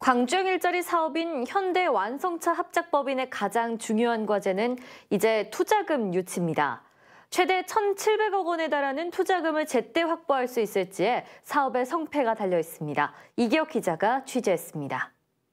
광주형 일자리 사업인 현대 완성차 합작법인의 가장 중요한 과제는 이제 투자금 유치입니다. 최대 1,700억 원에 달하는 투자금을 제때 확보할 수 있을지에 사업의 성패가 달려 있습니다. 이기혁 기자가 취재했습니다.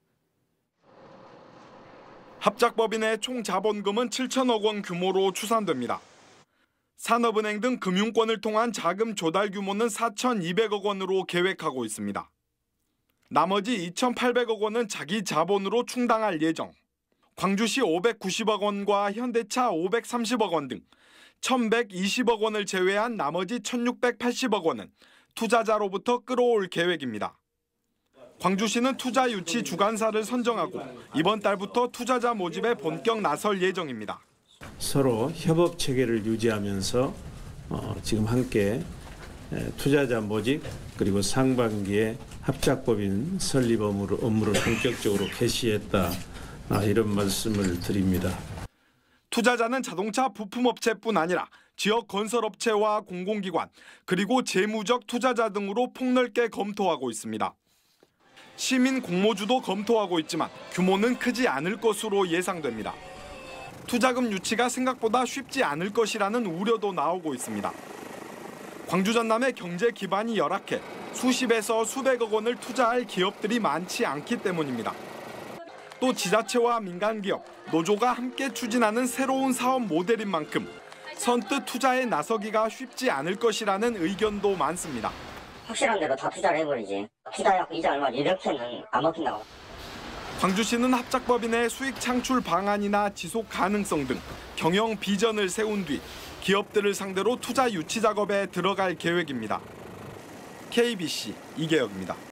합작법인의 총 자본금은 7천억 원 규모로 추산됩니다. 산업은행 등 금융권을 통한 자금 조달 규모는 4,200억 원으로 계획하고 있습니다. 나머지 2,800억 원은 자기 자본으로 충당할 예정. 광주시 590억 원과 현대차 530억 원 등 1,120억 원을 제외한 나머지 1,680억 원은 투자자로부터 끌어올 계획입니다. 광주시는 투자 유치 주관사를 선정하고 이번 달부터 투자자 모집에 본격 나설 예정입니다. 서로 협업 체계를 유지하면서 지금 함께 투자자 모집 그리고 상반기에 합작법인 설립 업무를 본격적으로 개시했다 이런 말씀을 드립니다. 투자자는 자동차 부품업체뿐 아니라 지역 건설업체와 공공기관 그리고 재무적 투자자 등으로 폭넓게 검토하고 있습니다. 시민 공모주도 검토하고 있지만 규모는 크지 않을 것으로 예상됩니다. 투자금 유치가 생각보다 쉽지 않을 것이라는 우려도 나오고 있습니다. 광주 전남의 경제 기반이 열악해 수십에서 수백억 원을 투자할 기업들이 많지 않기 때문입니다. 또 지자체와 민간기업, 노조가 함께 추진하는 새로운 사업 모델인 만큼 선뜻 투자에 나서기가 쉽지 않을 것이라는 의견도 많습니다. 확실한 대로 다 투자를 해버리지. 투자해갖고 이자 얼마 이렇게는 안 먹힌다고. 광주시는 합작법인의 수익 창출 방안이나 지속 가능성 등 경영 비전을 세운 뒤 기업들을 상대로 투자 유치 작업에 들어갈 계획입니다. KBC 이계혁입니다.